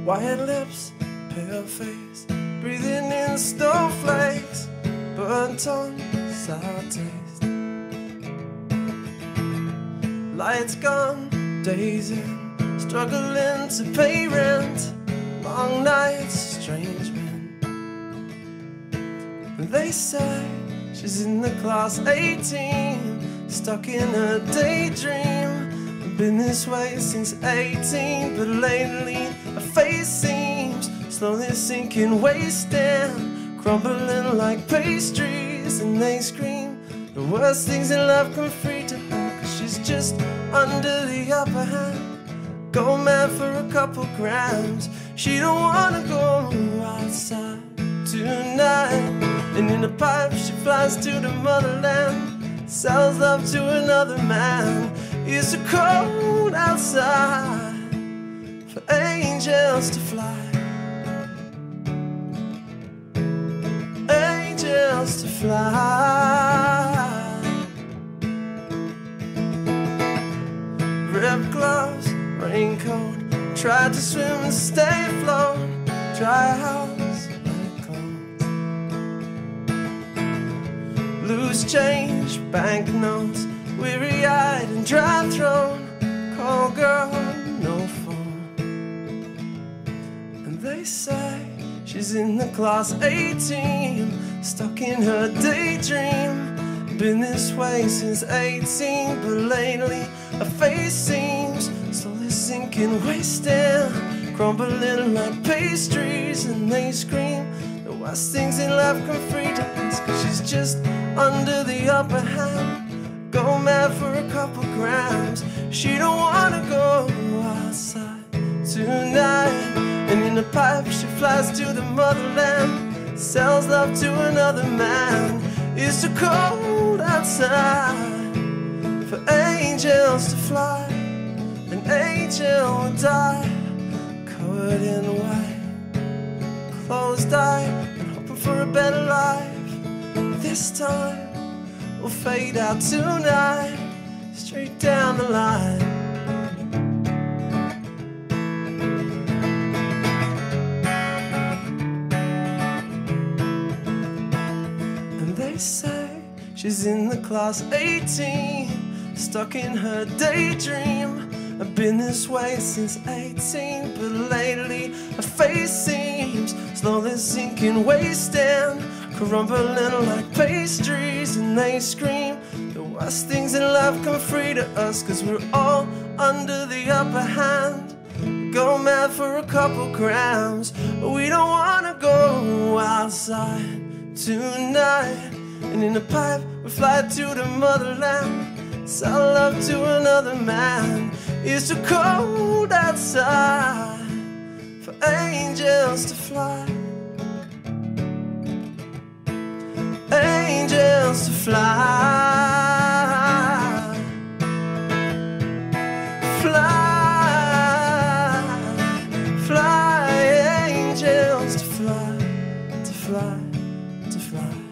white lips, pale face, breathing in snowflakes, burnt tongue, sour taste. Lights gone, days in, struggling to pay rent, long nights, strange men. And they say she's in the class 18, stuck in a daydream. Been this way since 18, but lately her face seems slowly sinking, wasting, crumbling like pastries. And they scream the worst things in love come free to her, 'cause she's just under the upper hand. Go mad for a couple grams. She don't wanna go outside tonight. And in a pipe she flies to the motherland, sells love to another man. It's so cold outside for angels to fly, angels to fly. Ripped gloves, raincoat, tried to swim and stay afloat. Dry house, wet clothes, loose change, banknotes, weary-eyed and dry-thrown, call girl, no phone. And they say she's in the class 18, stuck in her daydream. Been this way since 18, but lately her face seems slowly sinking, wasting, crumbling like pastries. And they scream the worst things in life come free to us, 'cause she's just under the upper hand. Go mad for a couple grams. She don't wanna go outside tonight. And in a pipe she flies to the motherland, sells love to another man. It's too cold outside for angels to fly. An angel will die, covered in white, closed-eyed, and hoping for a better life. This time we'll fade out tonight, straight down the line. And they say she's in the class 18, stuck in her daydream. I've been this way since 18, but lately her face seems slowly sinking, wasting, crumbling like pastries. And they scream the worst things in life come free to us, 'cause we're all under the upper hand. Go mad for a couple grams. We don't wanna go outside tonight. And in a pipe we fly to the motherland, sell love to another man. It's too cold outside for angels to fly, angels to fly, fly, fly, angels to fly, to fly, to fly.